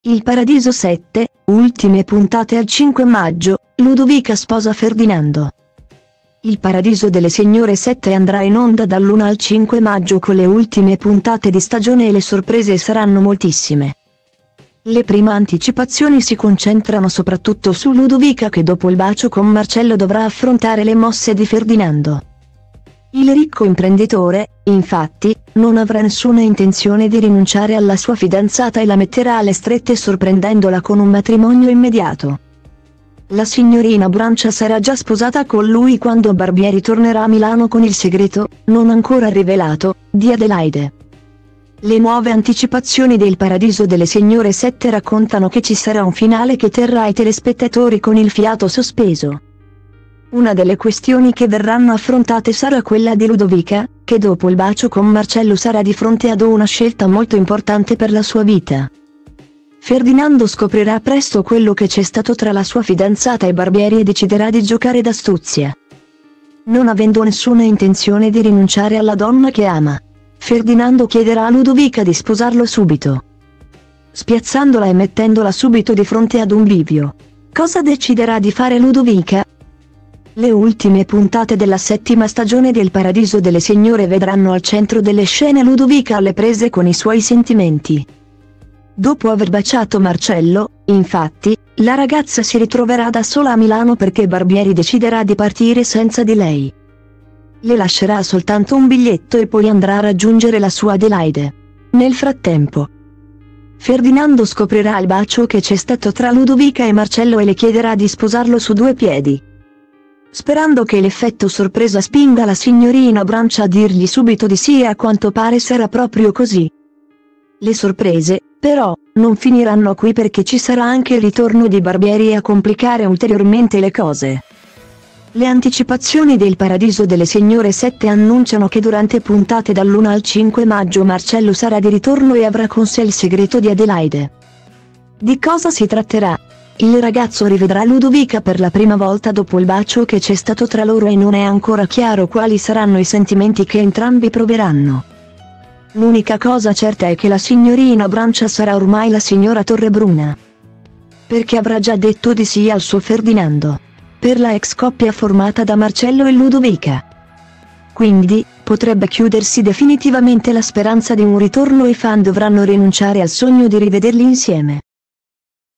Il Paradiso 7, ultime puntate al 5 maggio, Ludovica sposa Ferdinando. Il Paradiso delle Signore 7 andrà in onda dall'1 al 5 maggio con le ultime puntate di stagione e le sorprese saranno moltissime. Le prime anticipazioni si concentrano soprattutto su Ludovica che dopo il bacio con Marcello dovrà affrontare le mosse di Ferdinando. Il ricco imprenditore, infatti, non avrà nessuna intenzione di rinunciare alla sua fidanzata e la metterà alle strette sorprendendola con un matrimonio immediato. La signorina Brancia sarà già sposata con lui quando Barbieri tornerà a Milano con il segreto, non ancora rivelato, di Adelaide. Le nuove anticipazioni del Paradiso delle Signore 7 raccontano che ci sarà un finale che terrà i telespettatori con il fiato sospeso. Una delle questioni che verranno affrontate sarà quella di Ludovica, che dopo il bacio con Marcello sarà di fronte ad una scelta molto importante per la sua vita. Ferdinando scoprirà presto quello che c'è stato tra la sua fidanzata e Barbieri e deciderà di giocare d'astuzia. Non avendo nessuna intenzione di rinunciare alla donna che ama, Ferdinando chiederà a Ludovica di sposarlo subito, spiazzandola e mettendola subito di fronte ad un bivio. Cosa deciderà di fare Ludovica? Le ultime puntate della settima stagione del Paradiso delle Signore vedranno al centro delle scene Ludovica alle prese con i suoi sentimenti. Dopo aver baciato Marcello, infatti, la ragazza si ritroverà da sola a Milano perché Barbieri deciderà di partire senza di lei. Le lascerà soltanto un biglietto e poi andrà a raggiungere la sua Adelaide. Nel frattempo, Ferdinando scoprirà il bacio che c'è stato tra Ludovica e Marcello e le chiederà di sposarlo su due piedi. Sperando che l'effetto sorpresa spinga la signorina Brancia a dirgli subito di sì e a quanto pare sarà proprio così. Le sorprese, però, non finiranno qui perché ci sarà anche il ritorno di Barbieri a complicare ulteriormente le cose. Le anticipazioni del Paradiso delle Signore 7 annunciano che durante puntate dall'1 al 5 maggio Marcello sarà di ritorno e avrà con sé il segreto di Adelaide. Di cosa si tratterà? Il ragazzo rivedrà Ludovica per la prima volta dopo il bacio che c'è stato tra loro e non è ancora chiaro quali saranno i sentimenti che entrambi proveranno. L'unica cosa certa è che la signorina Brancia sarà ormai la signora Torrebruna, perché avrà già detto di sì al suo Ferdinando, per la ex coppia formata da Marcello e Ludovica. Quindi, potrebbe chiudersi definitivamente la speranza di un ritorno e i fan dovranno rinunciare al sogno di rivederli insieme.